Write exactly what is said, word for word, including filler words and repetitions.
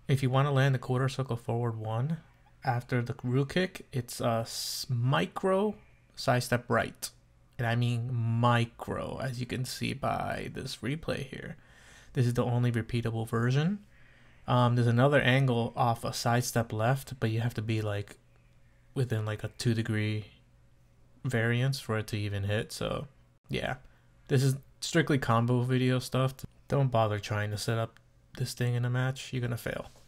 If you want to land the quarter circle forward one, after the root kick, it's a micro side step right. And I mean micro, as you can see by this replay here. This is the only repeatable version. Um, there's another angle off a side step left, but you have to be like within like a two degree variance for it to even hit. So yeah, this is strictly combo video stuff. Don't bother trying to set up this thing in a match. You're gonna fail.